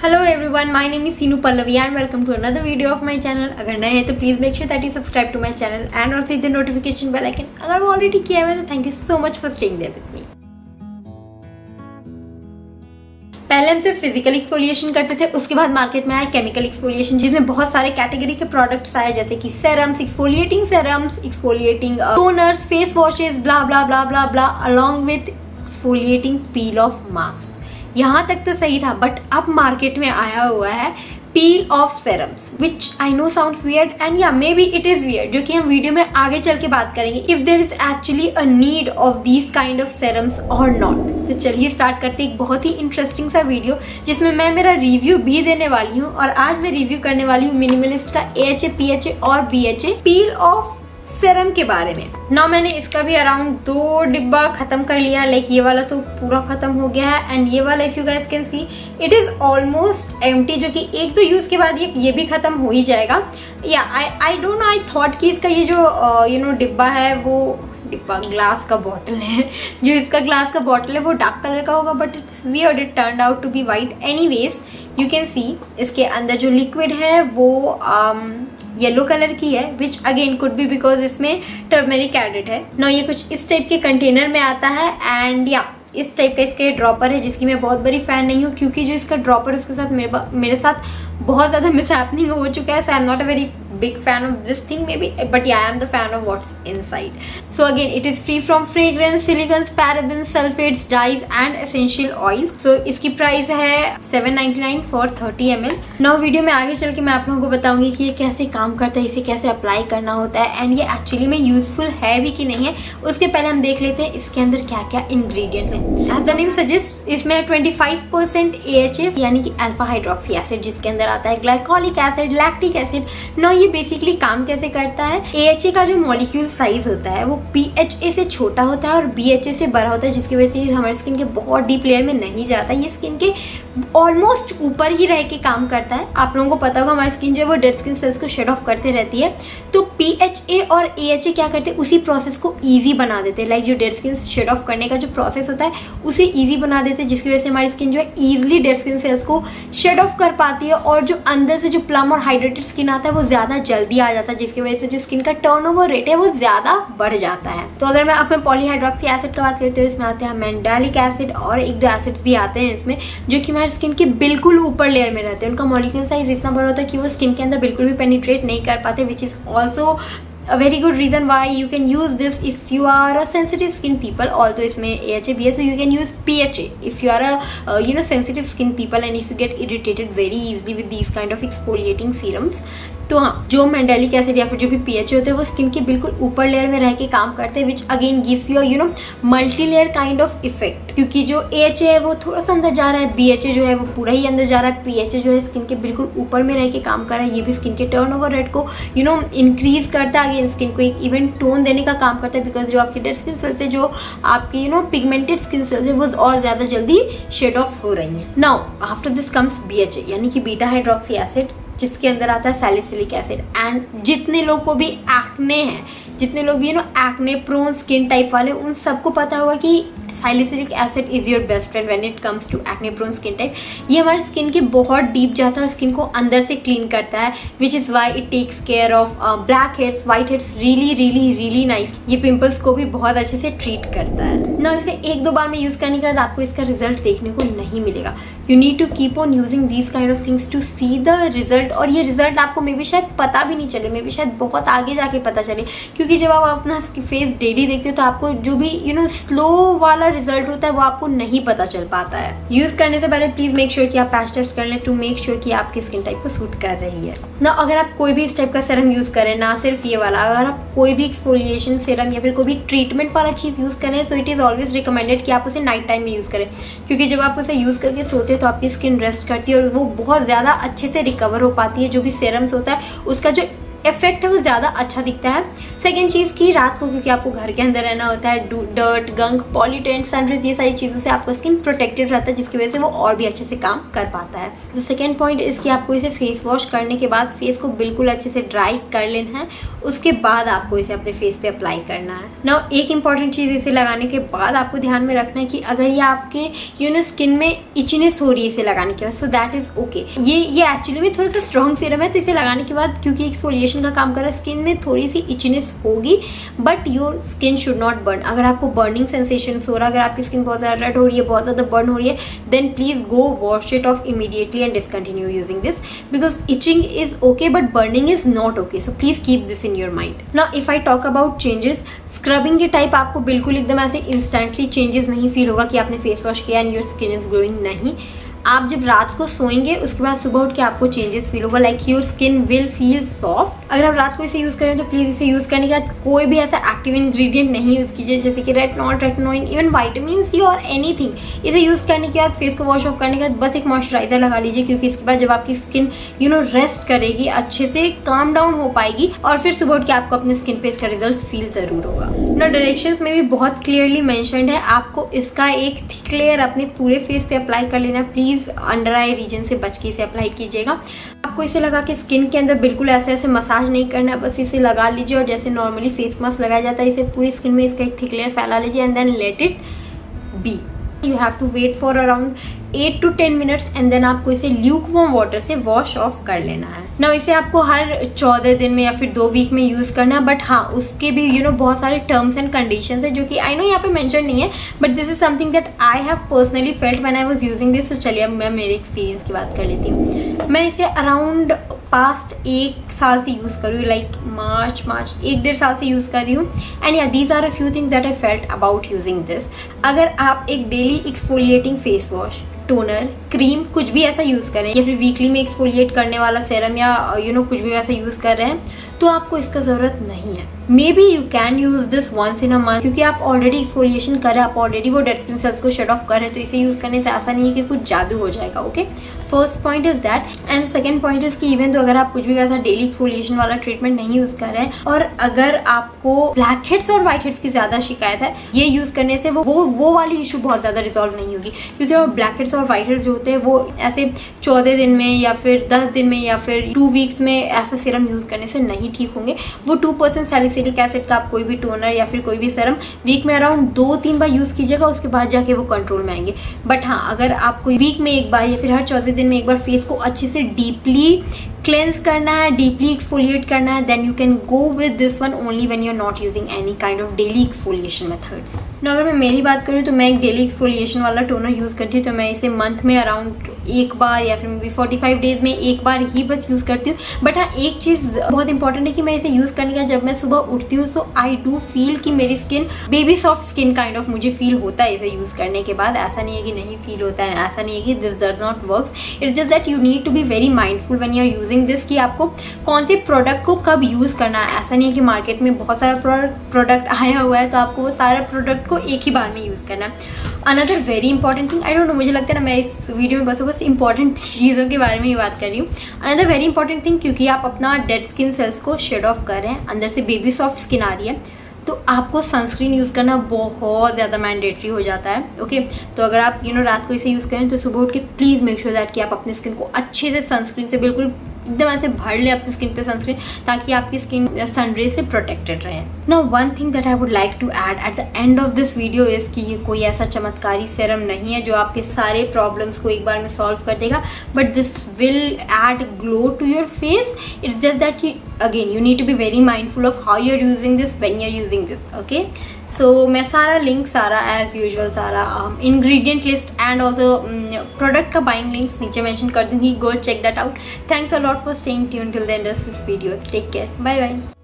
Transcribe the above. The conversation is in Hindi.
Hello everyone, my name is Seenu Pallavi and welcome to another video of my channel. अगर नए हैं तो please make sure that you subscribe to my channel and also hit the notification bell icon. अगर वो ऑलरेडी किया हुआ है तो thank you so much for staying there with me. पहले हम सिर्फ फिजिकल एक्सफोलिएशन करते थे, उसके बाद मार्केट में आया केमिकल एक्सफोलिएशन, जिसमें बहुत सारे कैटेगरी के प्रोडक्ट्स आए जैसे कि serums, exfoliating toners, face washes, blah blah blah blah blah along with exfoliating peel off mask. यहाँ तक तो सही था, बट अब मार्केट में आया हुआ है peel off serums, which I know sounds weird and yeah maybe it is weird, जो कि हम वीडियो में आगे चल के बात करेंगे if there is actually a need of these kind of serums और नॉट। तो चलिए स्टार्ट करते हैं एक बहुत ही इंटरेस्टिंग सा वीडियो जिसमें मैं मेरा रिव्यू भी देने वाली हूँ। और आज मैं रिव्यू करने वाली हूँ मिनिमलिस्ट का AHA, PHA और BHA पील ऑफ सेरम के बारे में। ना मैंने इसका भी अराउंड 2 डिब्बा खत्म कर लिया, लाइक ये वाला तो पूरा खत्म हो गया है एंड ये वाला if you guys can see it is almost empty, जो कि एक तो यूज के बाद ये भी खत्म हो ही जाएगा। Yeah I don't know, I thought कि इसका ये जो डिब्बा है वो डिब्बा ग्लास का बॉटल है, जो इसका ग्लास का बॉटल है वो डार्क कलर का होगा, but it's weird, it turned out to be white. Anyways you can see इसके अंदर जो लिक्विड है वो येलो कलर की है, which again could be because इसमें टर्मरिक एडेड है। ना ये कुछ इस टाइप के कंटेनर में आता है एंड या इस टाइप का इसका ड्रॉपर है, जिसकी मैं बहुत बड़ी फैन नहीं हूँ क्योंकि जो इसका ड्रॉपर उसके साथ मेरे साथ बहुत ज्यादा मिसहैपनिंग हो चुका है। So I am not a very big fan of this thing maybe, but yeah, I am the fan of what's inside. So again, it is free from fragrance, silicons, parabens, sulfates, dyes and essential oils. So इसकी प्राइस है 799 for 30 ml. Now वीडियो में आगे चल के मैं आप लोगों को बताऊंगी कि ये कैसे काम करता है, इसे कैसे अप्लाई करना होता है एंड ये एक्चुअली में यूजफुल है भी कि नहीं है। उसके पहले हम देख लेते हैं इसके अंदर क्या क्या इंग्रेडिएंट्स हैं। As the name suggests, इसमें 25% AHA यानी कि अल्फा हाइड्रोक्सी एसिड, जिसके अंदर आता है ग्लाइकोलिक एसिड, लैक्टिक एसिड। ना ये बेसिकली काम कैसे करता है, AHA का जो मॉलिक्यूल साइज होता है वो PHA से छोटा होता है और BHA से बड़ा होता है, जिसकी वजह से हमारे स्किन के बहुत डीप लेयर में नहीं जाता। ये स्किन के ऑलमोस्ट ऊपर ही रह के काम करता है। आप लोगों को पता होगा हमारी स्किन जो है वो डेड स्किन सेल्स को शेड ऑफ करते रहती है, तो PHA और AHA क्या करते हैं, उसी प्रोसेस को ईजी बना देते हैं। लाइक जो डेड स्किन शेड ऑफ करने का जो प्रोसेस होता है उसे ईजी बना देते हैं, जिसकी वजह से हमारी स्किन जो है ईजिली डेड स्किन सेल्स को शेड ऑफ कर पाती है और जो अंदर से जो प्लम और हाइड्रेटेड स्किन आता है वो ज्यादा जल्दी आ जाता है, जिसकी वजह से जो स्किन का टर्नओवर रेट है वो ज्यादा बढ़ जाता है। तो अगर मैं अपने पॉलीहाइड्रोक्सी एसिड का बात करती हूँ, इसमें आते हैं मैंडालिक एसिड और एक दो एसिड्स भी आते हैं इसमें, जो कि हमारे स्किन के बिल्कुल ऊपर लेयर में रहते हैं। उनका मॉलिक्यूल साइज इतना बड़ा होता है कि वो स्किन के अंदर बिल्कुल भी पेनिट्रेट नहीं कर पाते, which is also a very good reason why you can use this if you are a sensitive skin people. Although इसमें AHA BHA, so you can use PHA if you are a sensitive skin people and if you get irritated very easily with these kind of exfoliating serums. तो हाँ, जो मैंडेलिक एसिड या फिर जो भी PHA होते हैं वो स्किन के बिल्कुल ऊपर लेयर में रह के काम करते हैं, which again gives you multi layer kind of effect. क्योंकि जो AHA है वो थोड़ा सा अंदर जा रहा है, BHA जो है वो पूरा ही अंदर जा रहा है, PHA जो है स्किन के बिल्कुल ऊपर में रह के काम कर रहा है। ये भी स्किन के टर्नओवर रेट को इंक्रीज करता है, अगेन स्किन को एक इवन टोन देने का काम करता है, बिकॉज जो आपकी डेड स्किन सेल्स है, जो आपकी पिगमेंटेड स्किन सेल्स है, वो और ज्यादा जल्दी शेड ऑफ हो रही है। Now after this comes BHA यानी कि बीटा हाइड्रोक्सी एसिड, जिसके अंदर आता है सैलिसिलिक एसिड। एंड जितने लोग को भी एक्ने हैं, जितने लोग भी एक्ने प्रोन स्किन टाइप वाले, उन सबको पता होगा कि salicylic acid is your best friend when it comes to acne prone skin type. ये हमारे स्किन के बहुत डीप जाता है और स्किन को अंदर से क्लीन करता है, which is why it takes care of black heads, white heads really really really nice. ये पिंपल्स को भी बहुत अच्छे से ट्रीट करता है ना। इसे 1-2 बार में यूज करने के बाद आपको इसका रिजल्ट देखने को नहीं मिलेगा। You need to keep on using these kind of things to see the result. और ये रिजल्ट आपको मे बी शायद पता भी नहीं चले, मे बी शायद बहुत आगे जाके पता चले, क्योंकि जब आप अपना फेस डेली देखते हो तो आपको जो भी स्लो वाला रिजल्ट होता है वो आपको नहीं पता चल पाता है। यूज करने से पहले प्लीज मेक श्योर कि आप पैच टेस्ट कर लें टू मेक श्योर कि आपकी स्किन टाइप को सूट कर रही है ना। अगर आप कोई भी इस टाइप का सीरम यूज करें, ना सिर्फ ये वाला, अगर आप कोई भी एक्सफोलिएशन सीरम या फिर कोई भी ट्रीटमेंट वाला चीज यूज करें, so it is always recommended कि आप उसे नाइट टाइम में यूज करें, क्योंकि जब आप उसे यूज करके सोते हो तो आपकी स्किन रेस्ट करती है और वो बहुत ज्यादा अच्छे से रिकवर हो पाती है। जो भी सीरम्स होता है उसका जो इफेक्ट है वो ज़्यादा अच्छा दिखता है। सेकेंड चीज़ की रात को क्योंकि आपको घर के अंदर रहना होता है, डर्ट, गंग, पॉल्यूटेंट, सनरेज, ये सारी चीज़ों से आपका स्किन प्रोटेक्टेड रहता है, जिसकी वजह से वो और भी अच्छे से काम कर पाता है। द सेकेंड पॉइंट इसकी आपको इसे फेस वॉश करने के बाद फेस को बिल्कुल अच्छे से ड्राई कर लेना है, उसके बाद आपको इसे अपने फेस पे अप्लाई करना है। नाउ एक इंपॉर्टेंट चीज़ इसे लगाने के बाद आपको ध्यान में रखना है कि अगर ये आपके स्किन में इचनेस हो रही है इसे लगाने के बाद, सो दैट इज ओके। ये एक्चुअली में थोड़ा सा स्ट्रॉन्ग सीरम है, तो इसे लगाने के बाद क्योंकि एक्सफोलिएशन का काम कर रहा है, स्किन में थोड़ी सी इचनेस होगी, but your skin should not burn. अगर आपको बर्निंग सेंसेशन हो रहा है, अगर आपकी स्किन बहुत ज़्यादा रेड हो रही है, बहुत ज़्यादा बर्न हो रही है, then please go wash it off immediately and discontinue using this, because itching is okay but burning is not okay, so please keep this in your mind. Now if I talk about changes, scrubbing के टाइप आपको बिल्कुल एकदम ऐसे इंस्टेंटली चेंजेस नहीं फील होगा कि आपने फेस वॉश किया and your skin is glowing. नहीं, आप जब रात को सोएंगे उसके बाद सुबह उठ के आपको चेंजेस फील होगा, like your skin will feel soft. अगर आप रात को इसे यूज़ करें तो प्लीज़ इसे यूज़ करने के बाद कोई भी ऐसा एक्टिव इंग्रेडिएंट नहीं यूज़ कीजिए, जैसे कि रेटिनॉल, इवन विटामिन सी और एनीथिंग। इसे यूज़ करने के बाद फेस को वॉश ऑफ करने के बाद बस एक मॉइस्चराइजर लगा लीजिए, क्योंकि इसके बाद जब आपकी स्किन रेस्ट करेगी, अच्छे से काम डाउन हो पाएगी, और फिर सुबह उठ के आपको अपने स्किन पे इसका रिजल्ट फील ज़रूर होगा। ना डायरेक्शंस में भी बहुत क्लियरली मेंशन्ड है, आपको इसका एक थिक लेयर अपने पूरे फेस पे अप्लाई कर लेना। प्लीज़ अंडर आई रीजन से बच के इसे अप्लाई कीजिएगा। आपको इसे लगा के स्किन के अंदर बिल्कुल ऐसे मसाज नहीं करना है, बस इसे लगा लीजिए और जैसे नॉर्मली फेस मास्क लगाया जाता है, इसे पूरी स्किन में इसका एक थिक लेयर फैला लीजिए and then let it be. You have to wait for around 8 to 10 minutes and then आपको इसे ल्यूक वार्म वाटर से वॉश ऑफ कर लेना है। ना इसे आपको हर 14 दिन में या फिर 2 वीक में यूज़ करना है, बट हाँ उसके भी बहुत सारे टर्म्स एंड कंडीशंस है जो कि आई नो यहाँ पे मेंशन नहीं है, but this is something that I have personally felt when I was using this. तो चलिए अब मैं मेरे एक्सपीरियंस की बात कर लेती हूँ। मैं इसे अराउंड पास्ट 1 साल से यूज़ कर रही हूँ, लाइक मार्च 1-1.5 साल से यूज़ कर रही हूँ। And yeah these are a few things that I felt about using this. अगर आप एक daily exfoliating face wash, toner, cream कुछ भी ऐसा यूज़ करें, या फिर वीकली में एक्सफोलिएट करने वाला सेरम या कुछ भी वैसा यूज़ कर रहे हैं, तो आपको इसका ज़रूरत नहीं है। Maybe you can use this once in a month, क्योंकि आप ऑलरेडी एक्सफोलिएशन कर रहे हैं, आप ऑलरेडी वो डेड स्किन सेल्स को शेड ऑफ कर रहे हैं, तो इसे यूज़ करने से ऐसा नहीं है कि कुछ जादू हो जाएगा। Okay, first point is that. And second point is कि इवन तो अगर आप कुछ भी वैसा डेली एक्सफोलिएशन वाला ट्रीटमेंट नहीं यूज़ कर रहे हैं, और अगर आपको ब्लैक हेड्स और व्हाइट हेड्स की ज़्यादा शिकायत है, ये यूज़ करने से वो वाली इशू बहुत ज़्यादा रिजॉल्व नहीं होगी, क्योंकि वो ब्लैक हेड्स और व्हाइट हेड्स जो होते हैं वो ऐसे 14 दिन में या फिर 10 दिन में या फिर 2 वीक्स में ऐसा सीरम यूज़ करने से नहीं ठीक होंगे। वो 2% सैलिसिलिक एसिड का आप कोई भी टोनर या फिर कोई भी सीरम वीक में अराउंड 2-3 बार यूज़ कीजिएगा, उसके बाद जाके वो कंट्रोल में आएंगे। बट हाँ, अगर आपको वीक में एक बार या फिर हर 14 दिन में एक बार फेस को अच्छे से डीपली क्लेंस करना है, डीपली एक्सफोलिएट करना है, then you can go with this one only when you are not using any kind of daily exfoliation methods. ना अगर मैं मेरी बात करूँ तो मैं एक डेली एक्सफोलिएशन वाला टोनर यूज़ करती हूँ, तो मैं इसे मंथ में अराउंड 1 बार या फिर मे बी 45 डेज में 1 बार ही बस यूज़ करती हूँ। बट हाँ, एक चीज़ बहुत इंपॉर्टेंट है कि मैं इसे यूज़ करने का जब मैं सुबह उठती हूँ, सो आई डू फील कि मेरी skin baby soft skin kind of मुझे फील होता है इसे यूज़ करने के बाद। ऐसा नहीं है कि नहीं फील होता है, ऐसा नहीं है कि this does not works, it's just that you need to be very mindful when you are using this, कि आपको कौन से प्रोडक्ट को कब यूज़ करना है। ऐसा नहीं है कि मार्केट में बहुत सारा प्रोडक्ट आया हुआ है तो आपको वो सारे प्रोडक्ट को एक ही बार में यूज़ करना है। Another very important thing, I don't know, मुझे लगता है ना मैं इस वीडियो में बस इंपॉर्टेंट चीज़ों के बारे में ही बात कर रही हूँ। अनदर वेरी इंपॉर्टेंट थिंग, क्योंकि आप अपना डेड स्किन सेल्स को शेड ऑफ कर रहे हैं, अंदर से बेबी सॉफ्ट स्किन आ रही है, तो आपको सनस्क्रीन यूज़ करना बहुत ज़्यादा मैंडेटरी हो जाता है। ओके, तो अगर आप रात को इसे यूज़ करें तो सुबह उठ के प्लीज़ मेक श्योर दैट कि आप अपने स्किन को अच्छे से सनस्क्रीन से बिल्कुल एकदम ऐसे भर ले अपनी स्किन पे सनस्क्रीन, ताकि आपकी स्किन सनरे से प्रोटेक्टेड रहे। Now one thing that I would like to add at the end of this video is कि ये कोई ऐसा चमत्कारी सेरम नहीं है जो आपके सारे प्रॉब्लम्स को एक बार में सॉल्व कर देगा, but this will add glow to your face. It's just that again you need to be very mindful of how you are using this when you are using this. Okay, so मैं सारा लिंक, सारा एज यूजुअल सारा ingredient list and also product का बाइंग लिंक्स नीचे मेंशन कर दूंगी, go check that out. Thanks a lot for staying tuned till the end of this video. Take care, bye bye.